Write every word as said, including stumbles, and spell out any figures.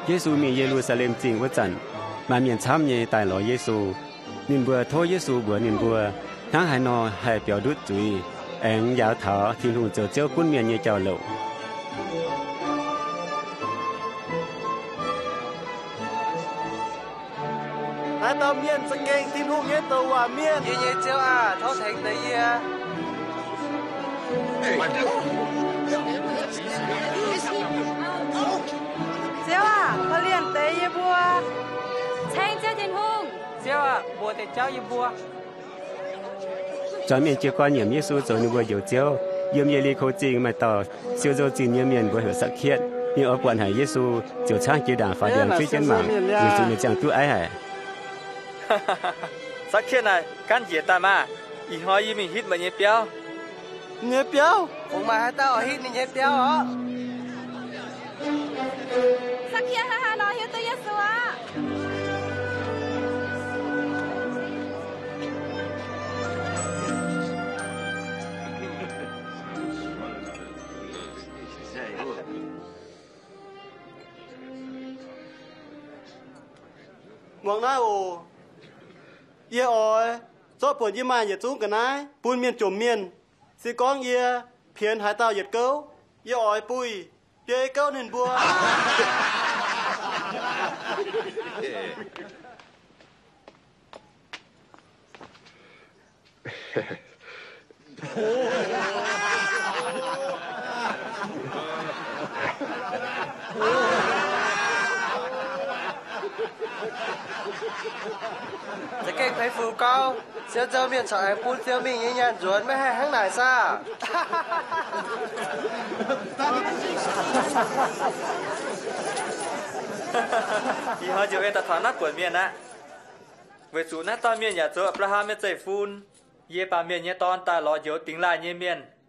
Giêsu miền Jerusalem chính vất chẩn mà miền chăm nhẹ tại lò Giêsu nín bùa thô Giêsu bùa nín bùa tháng hai nọ hai biểu đút chuối anh giáo thọ thiên hùng chờ chiếu quân miền nhẹ chào lộ hai tao miền sẽ kênh thiên hùng nhẹ tàu hòa miền nhẹ nhẹ chiếu à thô thành đấy à chiếu à có liền tới ye bùa Thanh chiếu thiên hùng chiếu à bùa thì cháu ye bùa cho miền chiếu quan niệm Giêsu cho nín bùa dầu chiếu yếm ye li khâu chính mà tỏ siêu dầu chính yếm miền bùa hiểu sắc khiết nhưng ở quan hải Giêsu chiếu trang kia đảng phá điện phi trên mạng Giêsu miền chẳng tu ái hải sắc khiết này can dễ ta mà ý hỏi y mình hít mà nhẹ béo nhẹ béo không mà hai tao hít mình nhẹ béo hả sắc khiết ha ha nói hiếu tôi Giêsu à mong nói ồ ye ơi cho buồn ye mai ye chúng cái này buồn miền trộm miền si con ye phiền hai tao yết câu ye ơi bùi ye câu nên bùa cái kênh thấy phù cao siêu dơ miền sợ em phun siêu mình nhẹ nhàng ruột mới hay hăng nải xa thì họ chịu em ta thoáng nát của miền á về chủ nát to miền nhà chỗ Abraham mới chạy phun ye bà miền nhé ton ta lo dấu tính lại nhé miền